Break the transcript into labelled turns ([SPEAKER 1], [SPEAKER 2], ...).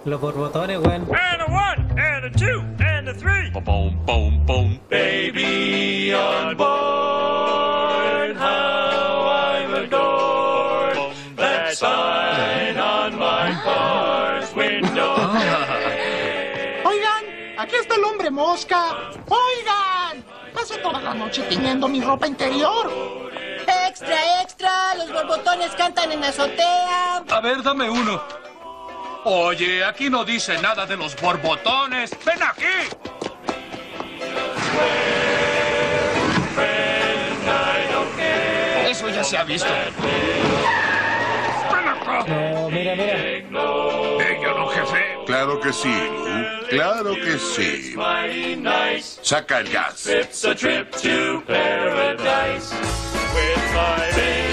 [SPEAKER 1] Los borbotones, weón.
[SPEAKER 2] And a one, and a two, and a three.
[SPEAKER 3] Boom, boom, boom.
[SPEAKER 2] Baby on board, how I'm adored. That sign on my car's window.
[SPEAKER 4] Oigan, aquí está el hombre mosca. Oigan, pasé toda la noche tiñendo mi ropa interior.
[SPEAKER 5] Extra, extra, los borbotones cantan en la azotea.
[SPEAKER 3] A ver, dame uno. Oye, aquí no dice nada de los borbotones. ¡Ven aquí! Eso ya se ha visto. ¡Ven acá!
[SPEAKER 1] No, mira, mira.
[SPEAKER 3] Venga, no, jefe.
[SPEAKER 6] Claro que sí, Lou. Claro que sí. Saca el gas.
[SPEAKER 2] It's a trip to paradise with my baby.